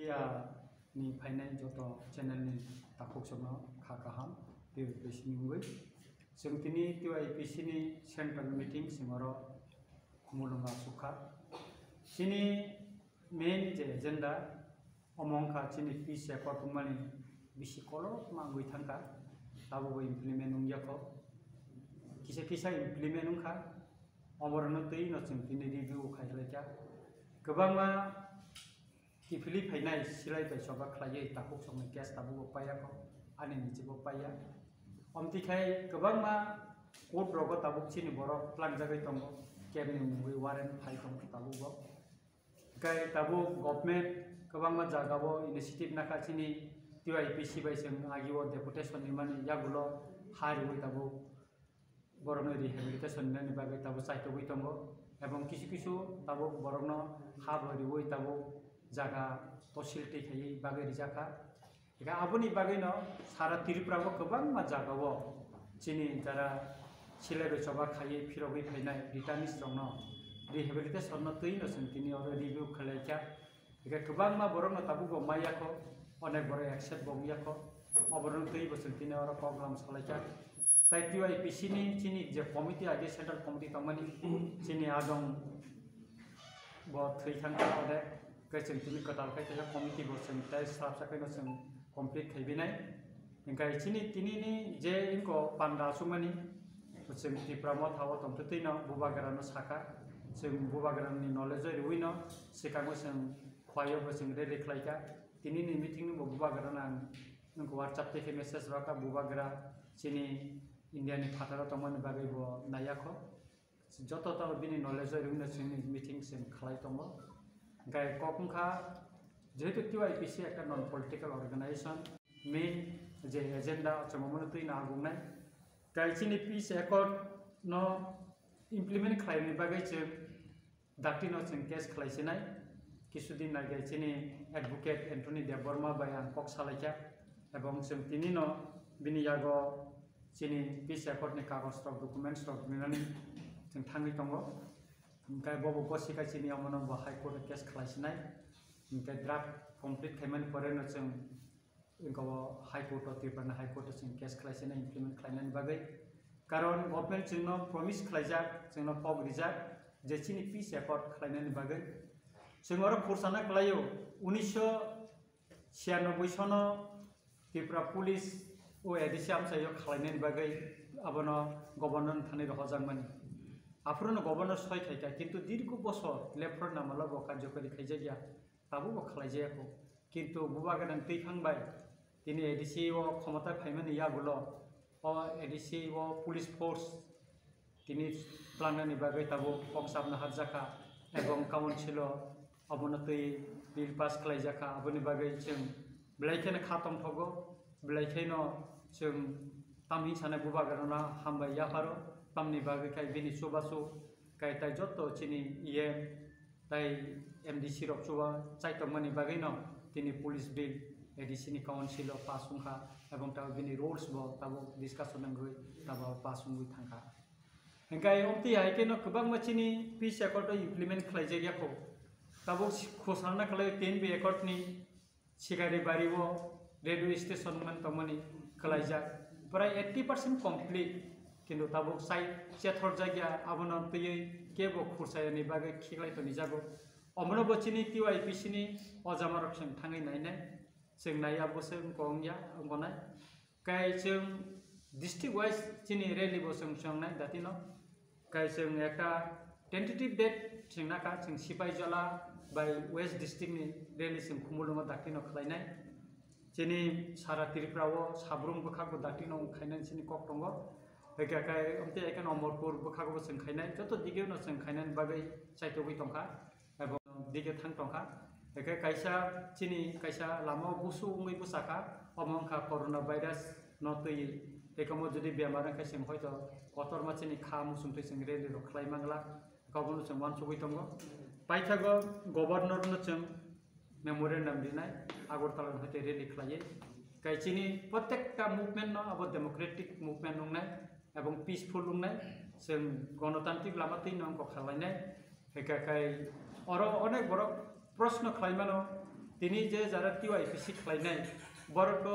Ya ni final joto channel ni takuk sono khakaham TYPC ni ngui sengtini TYPC ni central meeting singoro kumulunga sukha sini main je agenda omongkha sini peace accord mani bisi kolok mangui thangka tabu implement ungyako kisa implement ungkha omorno tei no sengtini review khailekya gobangma Kifili fainai silai bai soba khlaiye takuk songni case tabu paya ko ani nichibo paya omti khai gobang ma court rogo tabuk chini borok plangjagai tongo kemni mungui warrant phai tongo tabu bo kai tabu government gobang ma jagabo initiative naka chini TYPC bai seng agiwo deputation ni mani yagulo hariwi tabu borokno rehabilitation ni bagai tabu saitogui tongo ebong kisu tabu borokno habariwi tabu jaga tosilti khai bagai rijaka ega abuni bagai no sara Tripura bo gobang ma jagao chini jara silai soba khai phirogui phainai returnees rongno rehabilitation no tei no sentini oro review khlaikya ega gobang ma borok no tabu bo mayako onek boro accept bo yako oborong tei bo sentini oro program salaikya tai TYPC ni chini je committee age central committee tongmani chini adong bo thei thangka ode kai sentini katal kai ta committee bo seng tai staff sa kai no seng complete khaibinai engkai chini tini ni je inko panda sumani seng Tripura mo thawo tomtei no bubagara no saka seng bubagara ni knowledge ruino sikango seng khwayo bo seng re khlaika tini ni meeting ni bubagara nang nko WhatsApp te message raka bubagara chini India ni phatara tomani bagai bo nayako joto to bini knowledge ruino seng meeting seng khlai tongo gai kokungkha jehetu TYPC ekta non political organization main je agenda chamamano tui na agungnai gai chini peace accord no implement khlaini bagai che daktino seng case khlaisinai kisudin na gai chini advocate Anthony Deborma bai angkok salaikya ebong seng tini no bini yago chini peace accord ni kagos stok documents stok minani seng thangi tongo kai bobo gosika chini amono bo high court case khlaisinai kai draft complete khaimani pore no chung inko high court Tripura high court chung case khlaisinai implement khlainani bagai karon government chungno promise khlaijak chungno pog rijak je chini peace accord khlainani bagai chungoro forsana khlaio 1996 sono Tripura police o edisiam sayo khlainani bagai abono governor thani rohajangmani Afrono governor soi khaika kintu dirko bosor lepro namala bo କାର୍ଯ୍ୟকରି খাইজাগিয়া তাবু bo khlaijayako kintu bubaganan tei phangbai tini edisi o ক্ষমতা ফাইমানি yagulo o edisi o police force tini planani bagai tabu poksabna harjaka ebong councilo abono tei bill pass khlaijaka aboni bagai chung blaikena khatom thogo blaikeno chung tamhi sane bubagarona hambai yaparo tamni bagai kai bini subasu kai tai joto chini iye tai MDC rok chuba chaitongmani bagai no tini police bill edisi ni council of pasungkha ebong ta bini rules bo tabo discussion ngui tabo pasungui thangka engkai omti haike no kubang machini peace accord implement khlaijaya ko tabo khosana khlai 10 be accord ni sigari bari bo radio station man tomani khlaijak prai 80% complete kintu tabuk sai chethor jagya abono tei kebo khursayani bagai khiklai to nijago omono bochini TYPC ni ojamarok seng thangai nainai seng naya boseng kongya ongonai kai seng district wise chini rally boseng songnai datino kai seng ekta tentative date seng naka seng sipai jala by west district ni rally seng khumulunga datino khlainai chini sara Tripura o sabrum bokhago datino khainai chini koktongo kai omte ekan Omorpur bokhago seng khainai joto dige no seng khainai bagai saitogui tongkha ebong dige thang tongkha kai kaisa chini kaisa lama busu ungui busaka omongkha coronavirus no tei ekamo jodi bemar kai seng hoito kotor ma chini kha musum tei seng reli ro khlai mangla kabono seng wan sugui tongo paithago governor no seng memorandum dinai Agartala hoite reli khlaiye kai chini prottekta movement no abo democratic movement nungnai ebong peaceful nungnai seng গণতান্ত্রিক লামাতেই নংক খালাইনাই হেকাkai oro onek borok proshno khlaimano tini je jara TYPC khlainai borok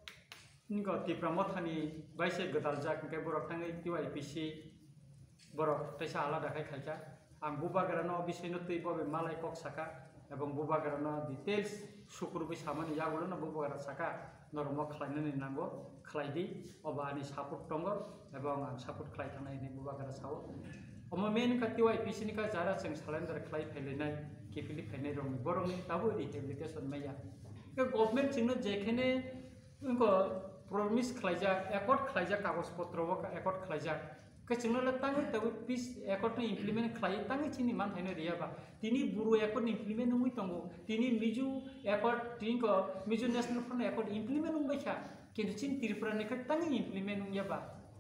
ko tipra mothani baise gadal jak ke borok tangai TYPC borok taisa alada khai khaika ang bubagarano bisino tui bobe malai kok saka ebong bubagarano details sukurbi samani yagulo na bubagara saka normo khlainani nango khlaidi oba ani support tongo ebong ang support khlai thanai ni bubagara sawo omo main ka TYPC ni ka jara seng salender khlai phelenai kipili phenai rong borong ni tabu rehabilitation maya ke government chingno jekhene ko promise khlaija accord khlaija kagos potro ka accord khlaija ke chingno la tangi tabu peace accord ni implement khlai tangi chini man thaino riya ba tini buru accord ni implement nui tongo tini miju accord tinko miju national front accord implement nung baikha kintu chin Tripura ni ka tangi implement nung ya ba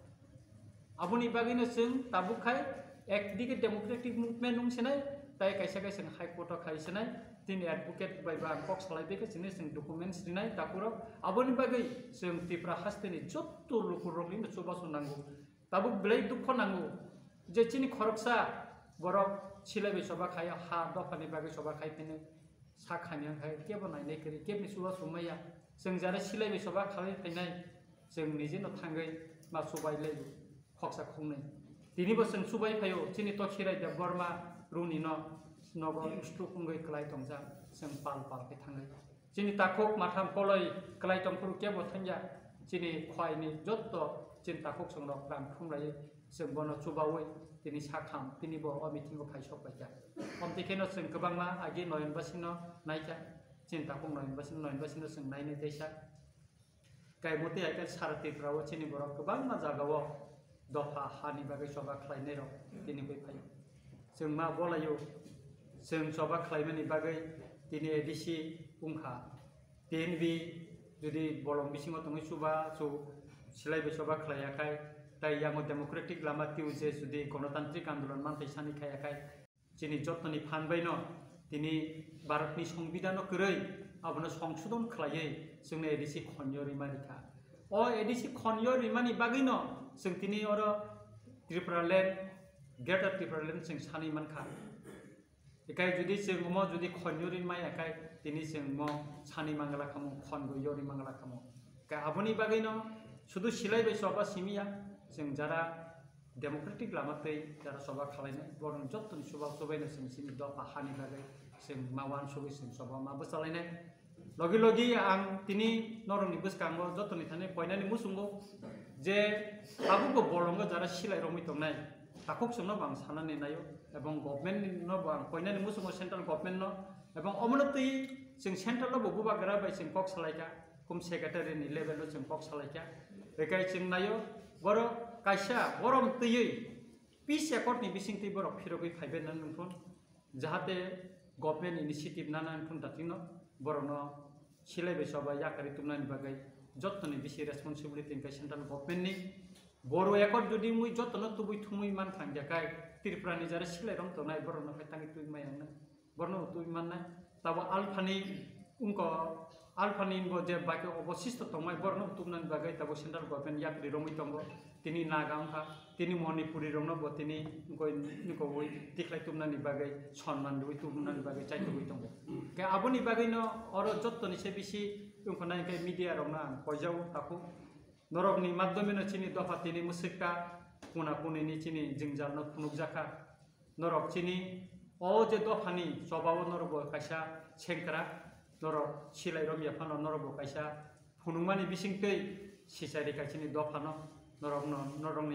abuni bagino sing tabu khai ekdike democratic movement nung senai tai kaisa kaisa high court khai senai tini advocate bai ba kok salai beke sini sing documents rinai takuro aboni bagai sing Tripura hasteni jotto lukurok ni coba sunango tabu belai dukho nango je chini khoroksa borok silai be soba khaya ha dofani bagai soba khai tini sa khanya khai kebo nai nei kri kebni suwa sumaya sing jara silai be soba khai thinai sing nije no thangai ma subai lei khoksa khungnai tini bo sing subai phayo chini to khirai de borma runi no nogo stu kungai klai tongja sing pal ke thangai chini takok matham poloi klai tongpuru kebo thanja chini khwai ni jotto chin takok songrok ram khumlai sing bono chubawi tini sakham tini bo o meeting ko phaisok baja omtikeno sing kobangma agi noyen basino naika chin takok noyen basino sing naine desa kai moti aikan sarati prawo chini borok kobangma jagawo dofa hani bagai soba khlainai rok tini bai phai sing ma bolayo sing soba khlaimani bagai tini ADC ungkha TNB jodi bolong bisingo tongi suba su silai be soba khlaiakai tai yango democratic lama tiuje jodi গণতান্ত্রিক আন্দোলন mantai sani khaiakai chini jotoni phanbaino tini bharatni সংবিধানো koroi abono সংশোধন khlaiei singni ADC khonyo rimarika o ADC khonyo rimani bagino sing tini oro Tripura land greater Tripura land sing sani mankha ekai jodi sing mo jodi khonyo rimai akai tini sing mo sani mangala khamo khongo yori mangala khamo ka aboni bagino শুধু সিলাই বে সবা সিমিয়া जों যারা Democratic লামাতে যারা সবা খালাইনাय বরং যতনি সবা সবাইनो जों सिनि दफा हानि बागै जों मावान सबै जों सभा माबो चालायनाय लगे लगे आं तिनि नरमनि बसकांगो जतनि थाने पयनानि मुसुंगो जे आबुको बलंगो जारा सिलाय रमै तंनाय ताखक सोंनो बां सानानै नायो एबं गभर्नमेन्ट नो बां पयनानि मुसुंगो सेंट्रल गभर्नमेन्ट नो एबं अमनतै जों सेंट्रल बबु बागरा बाय जों कक सालायका कुम सेक्रेटारि नि लेभेल जों कक सालायका बेखाय जों नायो बर कायसा गरम तैयै पीस एकर्ड नि बिसिंथि बर फिरगै फाइबेन नंथुन जाहाथे गभर्नमेन्ट इनिशिएटिभ नाना नंथुन दाथिनो बरनो सिलाय बेसबा याकारि तुमनानि बागै जत्तनि बिसि रेसपन्सिबिलिटि नि सेंट्रल गभर्नमेन्ट नि बर एकर्ड जुदि मुइ जत्तनो तुबै थुमै मान थांजाकाय त्रिपुरानि जारे सिलाय रम तनाय बरनो फाइतांगि तुइ मायानो बरनो तुइ माननाय ताबो आलफानि उनको आलफानि इनबो जे बाके अबशिष्ट तंमाय बरनो तुमनानि बागै ताबो सेंट्रल गभर्नमेन्ट याकारि रमै तंगो तिनि नागांखा तिनि मणिपुरि रंनो बो तिनि निको वइ तिखलाय तुमनानि बागै सन्मान दुइ तुमनानि बागै चाइतुबै तंगो के आबोनि बागैनो अरो जत्तनि से बिसि उनको नायकै मिडिया रंना कयजाव ताखु नरकनि माध्यमेनो चिनि दफा तिनि मुसिका कुना कुनिनि चिनि जिंजारनो खुनुक जाखा नरक चिनि ओ जे दफानि सबाव नरबो कायसा सेंक्रा नरक सिलाय रम याफानो नरबो कायसा फुनुमानि बिसिंतै सिसारि कायसिनि दफानो नरकनि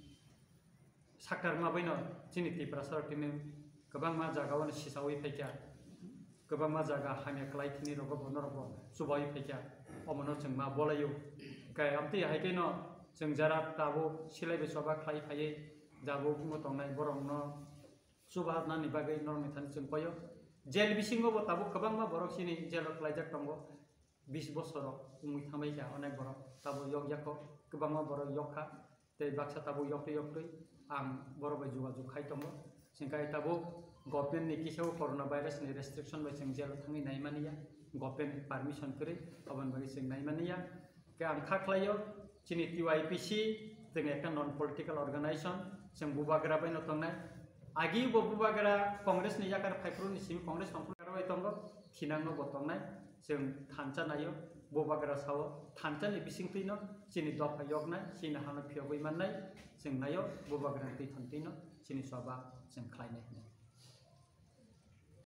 साक्टार माबैनो चिनि त्रिपुरा सरटिनि गोबां मा जागावनो सिसावै फैका गोबां मा जागा हामिया क्लाइथिनि रगबो नरबो सुबाय फैका अमनो जों मा बलायो गाय आमति हायकेनो जों जारा ताबो सिलाय बेसबा क्लाइ फायै जाबो बुंनो तंनाय बरंनो सुबा नानि बागै नरमि थानि जों पयो जेल बिसिंगो ताबो गोबां मा बरक सिनि जेल क्लाइजाक दंगो 20 बोसोर उमुइ थामायका अनेक बरक ताबो यक याको गोबां मा बरक यखा ते बाक्सा ताबो यक्रै आं बरबाय जुगा जुखाय दंगो सिंगाय ताबो गभर्नमेन्ट नि किसाव कोरोना भाइरास नि रेस्ट्रिक्शन बाय जों जेल थांनि नायमानिया गभर्नमेन्ट पारमिशन करै अबन बागै जों नायमानिया के आं खाख्लायो चिनि TYPC जों एकटा नन पलिटिकल अर्गानाइजेशन जों बुबाग्रा बायनो तंनाय आगि बुबाग्रा कांग्रेस नि याकार फाइफ्रुनि सिम कांग्रेस फंफ्राबाय तंगो थिनांनो बतंनाय जों थानचा नायो बबाग्रा सावो थानचानि बिसिंथिनो चिनि दफा यगनाय चिनि हानो फियगै माननाय जों नायो बबाग्रा दै थांथिनो चिनि सभा जों खालायनाय